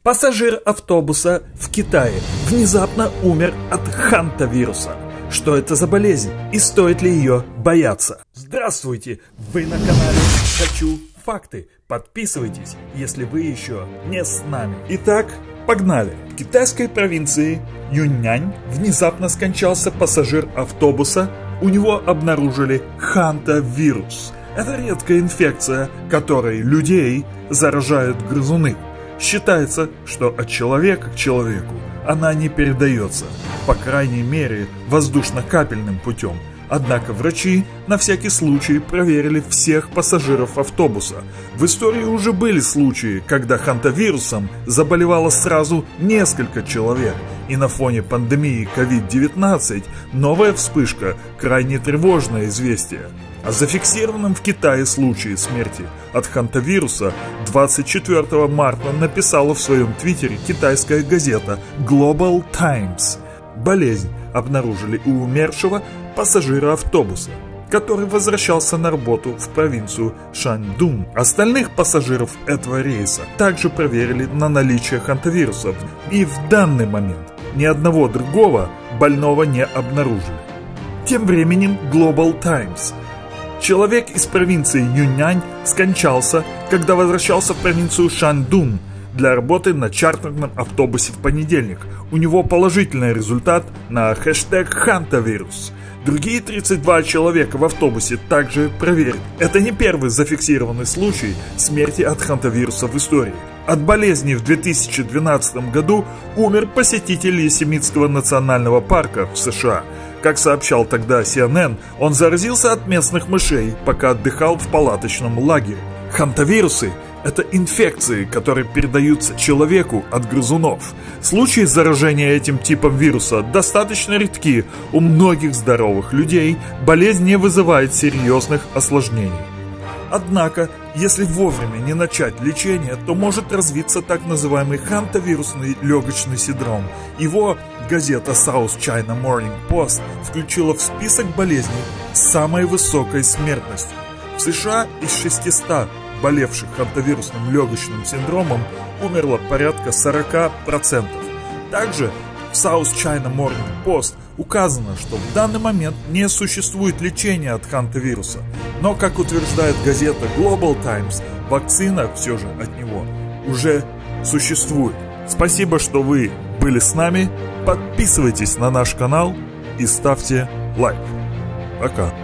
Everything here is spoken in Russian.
Пассажир автобуса в Китае внезапно умер от хантавируса. Что это за болезнь и стоит ли ее бояться? Здравствуйте! Вы на канале «Хочу факты». Подписывайтесь, если вы еще не с нами. Итак, погнали! В китайской провинции Юньнань внезапно скончался пассажир автобуса. У него обнаружили хантавирус. Это редкая инфекция, которой людей заражают грызуны. Считается, что от человека к человеку она не передается, по крайней мере, воздушно-капельным путем. Однако врачи на всякий случай проверили всех пассажиров автобуса. В истории уже были случаи, когда хантавирусом заболевало сразу несколько человек. И на фоне пандемии COVID-19 новая вспышка – крайне тревожное известие. О зафиксированном в Китае случае смерти от хантавируса 24 марта написала в своем твиттере китайская газета Global Times. Болезнь обнаружили у умершего пассажира автобуса, который возвращался на работу в провинцию Шаньдун. Остальных пассажиров этого рейса также проверили на наличие хантавируса, и в данный момент ни одного другого больного не обнаружили. Тем временем Global Times. Человек из провинции Юньнань скончался, когда возвращался в провинцию Шаньдун для работы на чартерном автобусе в понедельник. У него положительный результат на хэштег «Хантавирус». Другие 32 человека в автобусе также проверены. Это не первый зафиксированный случай смерти от хантавируса в истории. От болезни в 2012 году умер посетитель Йосемитского национального парка в США. Как сообщал тогда CNN, он заразился от местных мышей, пока отдыхал в палаточном лагере. Хантавирусы – это инфекции, которые передаются человеку от грызунов. Случаи заражения этим типом вируса достаточно редки. У многих здоровых людей болезнь не вызывает серьезных осложнений. Однако, если вовремя не начать лечение, то может развиться так называемый хантавирусный легочный синдром. Его газета South China Morning Post включила в список болезней с самой высокой смертностью. В США из 600 болевших хантавирусным легочным синдромом умерло порядка 40%. Также в South China Morning Post указано, что в данный момент не существует лечения от хантавируса. Но, как утверждает газета Global Times, вакцина все же от него уже существует. Спасибо, что вы были с нами. Подписывайтесь на наш канал и ставьте лайк. Пока.